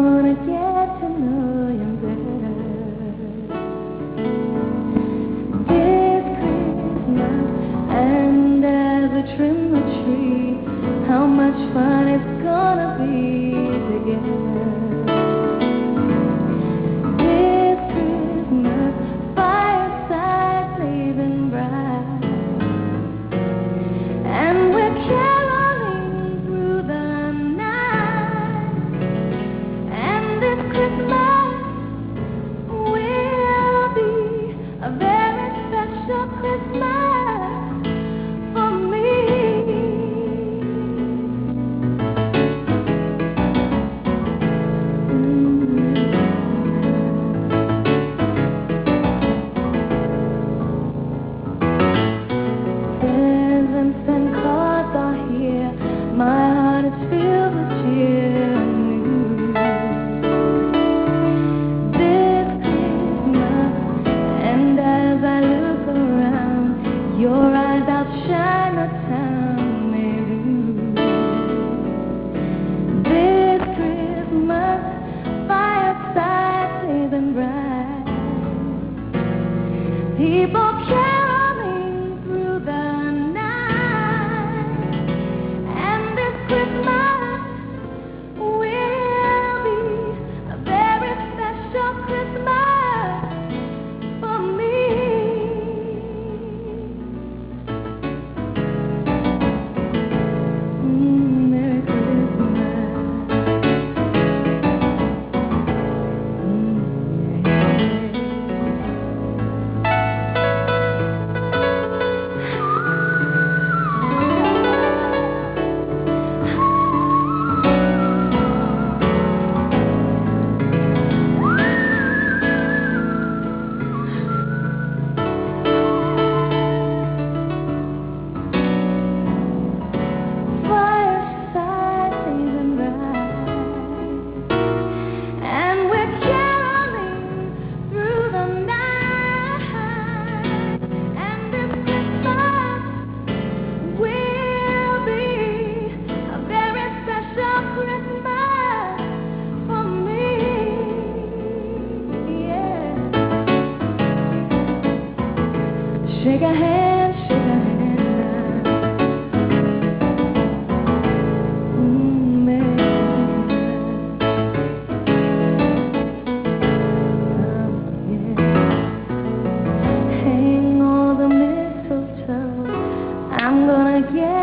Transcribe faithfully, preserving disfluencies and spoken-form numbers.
wanna get to know you better. This Christmas, and as we trim the tree, how much fun it's gonna be together. This Christmas, fireside blazing bright, and we're caroling through the night. And this Christmas will be a very special Christmas for me. Presents and cards are here. My heart is filled with cheer and news. This Christmas, and as I look around, your eyes outshine the town they lose. This Christmas, fireside blazing bright, people caroling through the night. And this Christmas will be a very special Christmas for me. Mm, Merry Christmas. Mm, fireside blazing bright, and we're caroling through the night. And this Christmas will be a very special Christmas for me. Yeah. Shake a hand, shake a hand now. Mm, Merry Christmas. Oh, yeah. Hang all the mistletoe. I'm gonna get